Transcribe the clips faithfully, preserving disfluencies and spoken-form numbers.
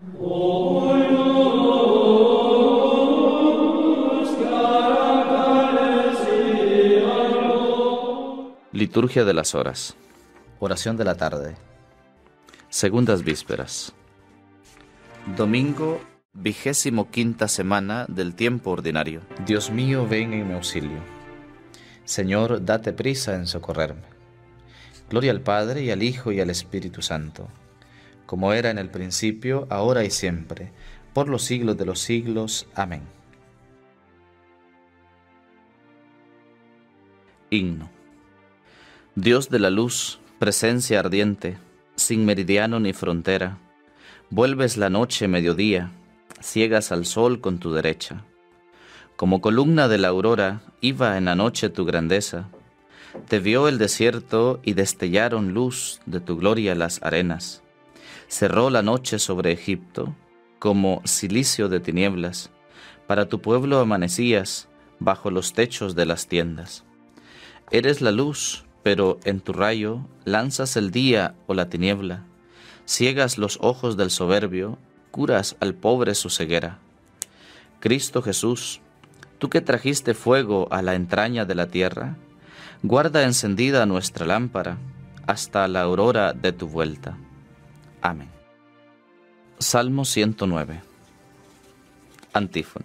Liturgia de las horas. Oración de la tarde. Segundas vísperas. Domingo, vigésimo quinta semana del tiempo ordinario. Dios mío, ven en mi auxilio. Señor, date prisa en socorrerme. Gloria al Padre, y al Hijo, y al Espíritu Santo, como era en el principio, ahora y siempre, por los siglos de los siglos. Amén. Himno. Dios de la luz, presencia ardiente, sin meridiano ni frontera, vuelves la noche mediodía, ciegas al sol con tu derecha. Como columna de la aurora, iba en la noche tu grandeza, te vio el desierto y destellaron luz de tu gloria las arenas. Cerró la noche sobre Egipto, como cilicio de tinieblas, para tu pueblo amanecías bajo los techos de las tiendas. Eres la luz, pero en tu rayo lanzas el día o la tiniebla, ciegas los ojos del soberbio, curas al pobre su ceguera. Cristo Jesús, tú que trajiste fuego a la entraña de la tierra, guarda encendida nuestra lámpara hasta la aurora de tu vuelta. Amén. Salmo ciento nueve. Antífona.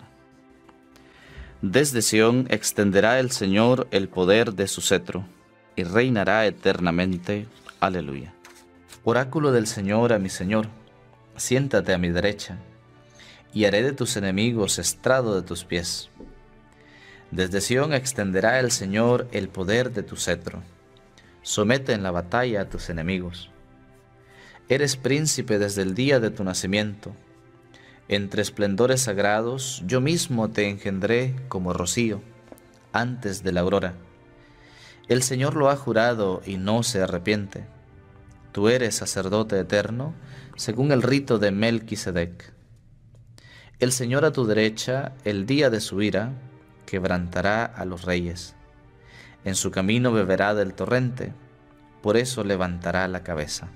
Desde Sión extenderá el Señor el poder de su cetro, y reinará eternamente. Aleluya. Oráculo del Señor a mi Señor, siéntate a mi derecha, y haré de tus enemigos estrado de tus pies. Desde Sión extenderá el Señor el poder de tu cetro, somete en la batalla a tus enemigos. Eres príncipe desde el día de tu nacimiento, entre esplendores sagrados yo mismo te engendré como rocío, antes de la aurora. El Señor lo ha jurado y no se arrepiente. Tú eres sacerdote eterno, según el rito de Melquisedec. El Señor a tu derecha, el día de su ira, quebrantará a los reyes. En su camino beberá del torrente, por eso levantará la cabeza.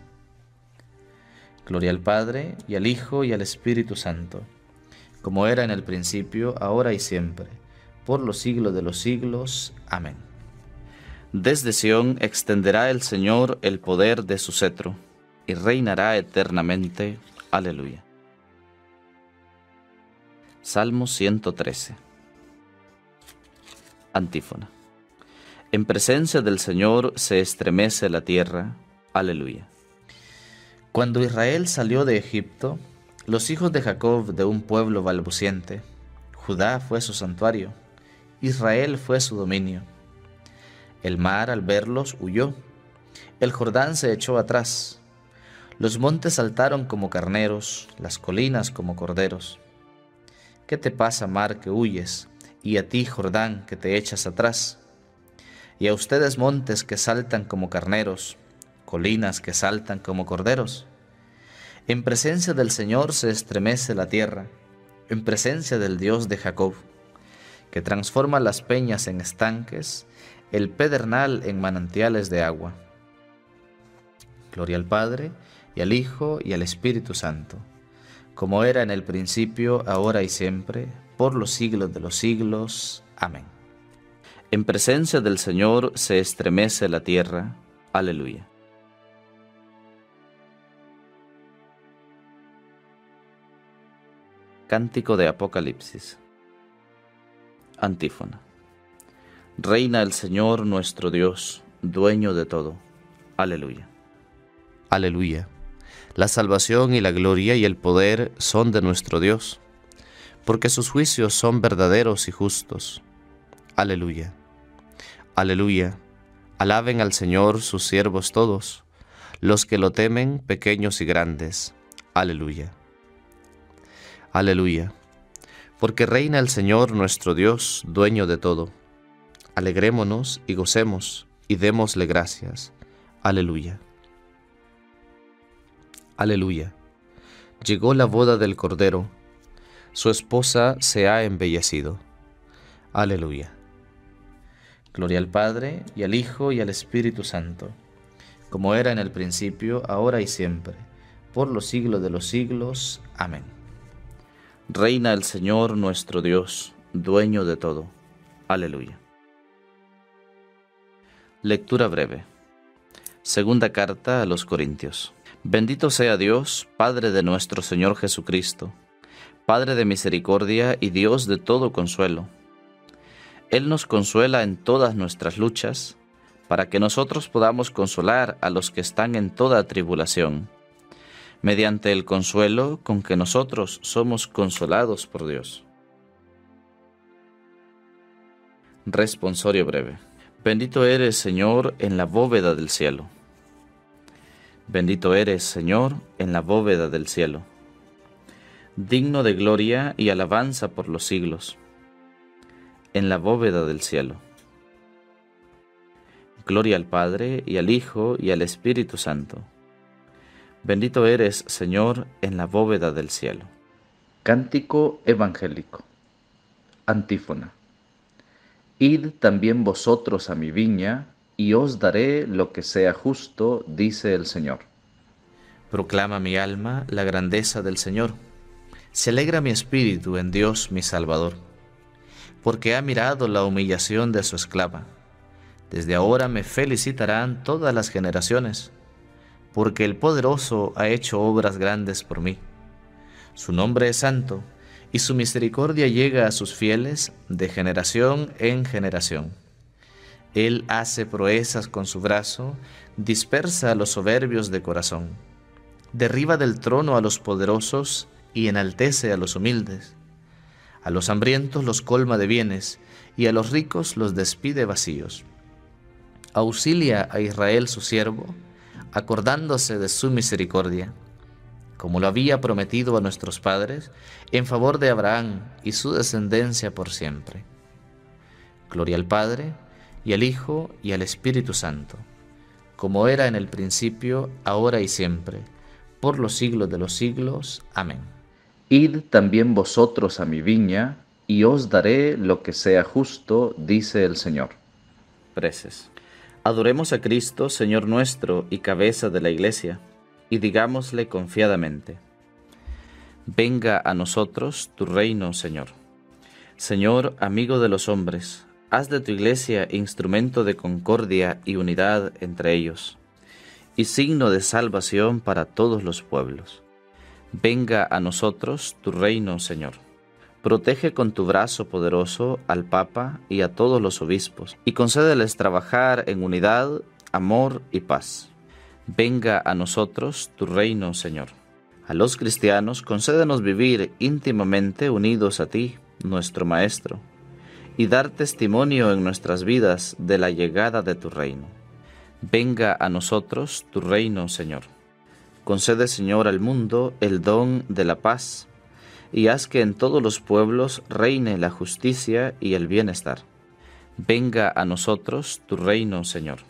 Gloria al Padre, y al Hijo, y al Espíritu Santo, como era en el principio, ahora y siempre, por los siglos de los siglos. Amén. Desde Sión extenderá el Señor el poder de su cetro, y reinará eternamente. Aleluya. Salmo ciento trece. Antífona. En presencia del Señor se estremece la tierra. Aleluya. Cuando Israel salió de Egipto, los hijos de Jacob de un pueblo balbuciente, Judá fue su santuario, Israel fue su dominio. El mar al verlos huyó, el Jordán se echó atrás, los montes saltaron como carneros, las colinas como corderos. ¿Qué te pasa, mar, que huyes, y a ti, Jordán, que te echas atrás? Y a ustedes, montes que saltan como carneros, colinas que saltan como corderos. En presencia del Señor se estremece la tierra, en presencia del Dios de Jacob, que transforma las peñas en estanques, el pedernal en manantiales de agua. Gloria al Padre, y al Hijo, y al Espíritu Santo, como era en el principio, ahora y siempre, por los siglos de los siglos. Amén. En presencia del Señor se estremece la tierra. Aleluya. Cántico de Apocalipsis. Antífona. Reina el Señor nuestro Dios, dueño de todo. Aleluya. Aleluya. La salvación y la gloria y el poder son de nuestro Dios, porque sus juicios son verdaderos y justos. Aleluya. Aleluya. Alaben al Señor sus siervos todos, los que lo temen, pequeños y grandes. Aleluya. Aleluya. Porque reina el Señor nuestro Dios, dueño de todo. Alegrémonos y gocemos, y démosle gracias. Aleluya. Aleluya. Llegó la boda del Cordero, su esposa se ha embellecido. Aleluya. Gloria al Padre, y al Hijo, y al Espíritu Santo, como era en el principio, ahora y siempre, por los siglos de los siglos. Amén. Reina el Señor nuestro Dios, dueño de todo. Aleluya. Lectura breve. Segunda carta a los Corintios. Bendito sea Dios, Padre de nuestro Señor Jesucristo, Padre de misericordia y Dios de todo consuelo. Él nos consuela en todas nuestras luchas, para que nosotros podamos consolar a los que están en toda tribulación, mediante el consuelo con que nosotros somos consolados por Dios. Responsorio breve. Bendito eres, Señor, en la bóveda del cielo. Bendito eres, Señor, en la bóveda del cielo. Digno de gloria y alabanza por los siglos. En la bóveda del cielo. Gloria al Padre, y al Hijo, y al Espíritu Santo. Bendito eres, Señor, en la bóveda del cielo. Cántico evangélico. Antífona. Id también vosotros a mi viña, y os daré lo que sea justo, dice el Señor. Proclama mi alma la grandeza del Señor. Se alegra mi espíritu en Dios mi Salvador, porque ha mirado la humillación de su esclava. Desde ahora me felicitarán todas las generaciones, porque el Poderoso ha hecho obras grandes por mí. Su nombre es santo, y su misericordia llega a sus fieles de generación en generación. Él hace proezas con su brazo, dispersa a los soberbios de corazón. Derriba del trono a los poderosos y enaltece a los humildes. A los hambrientos los colma de bienes, y a los ricos los despide vacíos. Auxilia a Israel su siervo, acordándose de su misericordia, como lo había prometido a nuestros padres, en favor de Abraham y su descendencia por siempre. Gloria al Padre, y al Hijo, y al Espíritu Santo, como era en el principio, ahora y siempre, por los siglos de los siglos. Amén. Id también vosotros a mi viña, y os daré lo que sea justo, dice el Señor. Preces. Adoremos a Cristo, Señor nuestro y cabeza de la Iglesia, y digámosle confiadamente: venga a nosotros tu reino, Señor. Señor, amigo de los hombres, haz de tu Iglesia instrumento de concordia y unidad entre ellos, y signo de salvación para todos los pueblos. Venga a nosotros tu reino, Señor. Protege con tu brazo poderoso al Papa y a todos los obispos, y concédeles trabajar en unidad, amor y paz. Venga a nosotros tu reino, Señor. A los cristianos concédenos vivir íntimamente unidos a ti, nuestro Maestro, y dar testimonio en nuestras vidas de la llegada de tu reino. Venga a nosotros tu reino, Señor. Concede, Señor, al mundo el don de la paz, y haz que en todos los pueblos reine la justicia y el bienestar. Venga a nosotros tu reino, Señor.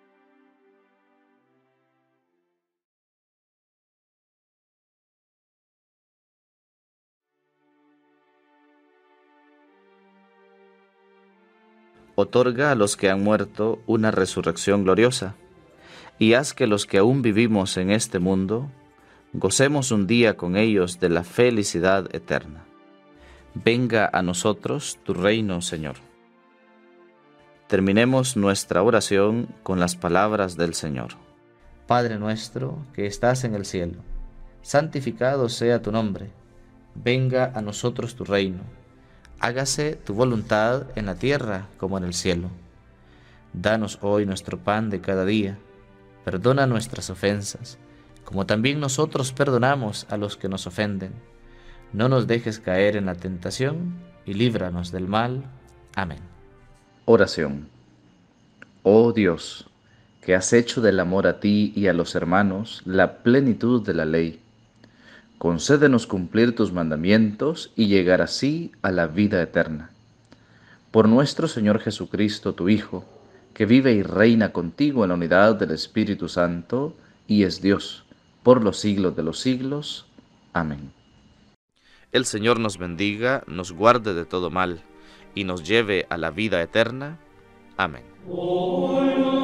Otorga a los que han muerto una resurrección gloriosa, y haz que los que aún vivimos en este mundo gocemos un día con ellos de la felicidad eterna. Venga a nosotros tu reino, Señor. Terminemos nuestra oración con las palabras del Señor. Padre nuestro que estás en el cielo, santificado sea tu nombre. Venga a nosotros tu reino. Hágase tu voluntad en la tierra como en el cielo. Danos hoy nuestro pan de cada día. Perdona nuestras ofensas, como también nosotros perdonamos a los que nos ofenden. No nos dejes caer en la tentación, y líbranos del mal. Amén. Oración. Oh Dios, que has hecho del amor a ti y a los hermanos la plenitud de la ley, concédenos cumplir tus mandamientos y llegar así a la vida eterna. Por nuestro Señor Jesucristo, tu Hijo, que vive y reina contigo en la unidad del Espíritu Santo, y es Dios, por los siglos de los siglos. Amén. El Señor nos bendiga, nos guarde de todo mal, y nos lleve a la vida eterna. Amén.